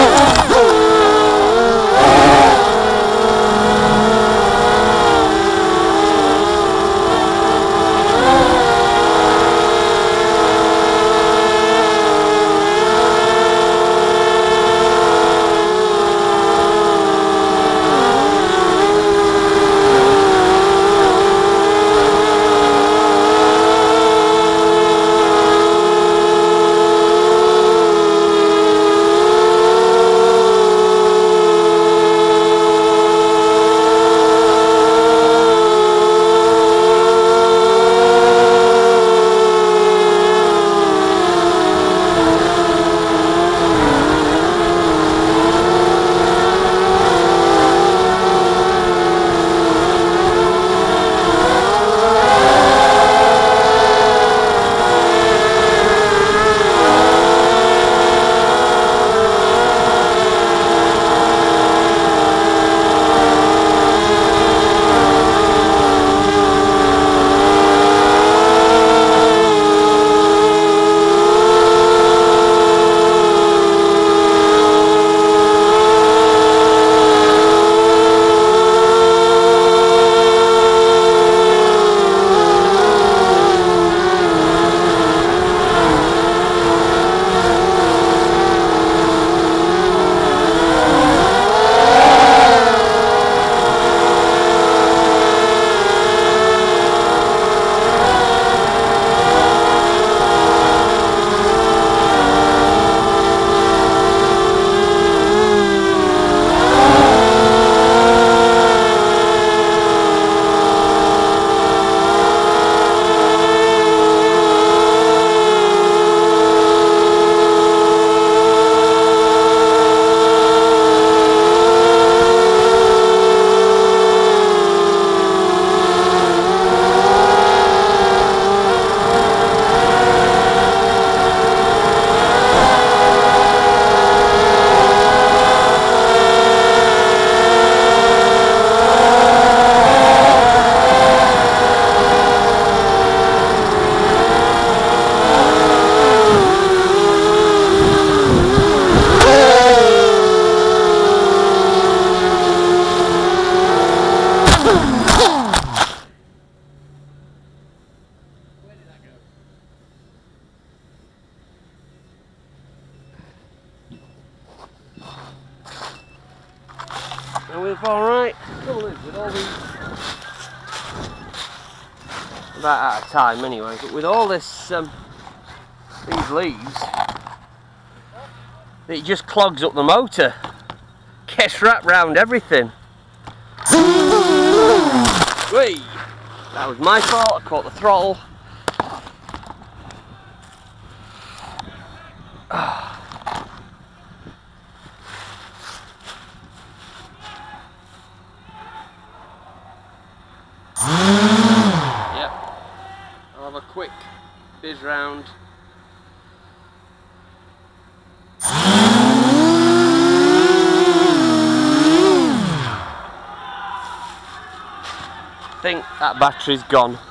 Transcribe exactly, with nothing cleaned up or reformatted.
And we're alright. Trouble is, with all these, about out of time anyway, but with all this, um, these leaves, it just clogs up the motor. Gets wrapped round everything. Whee! That was my fault, I caught the throttle. Yep, I'll have a quick biz round. I think that battery's gone.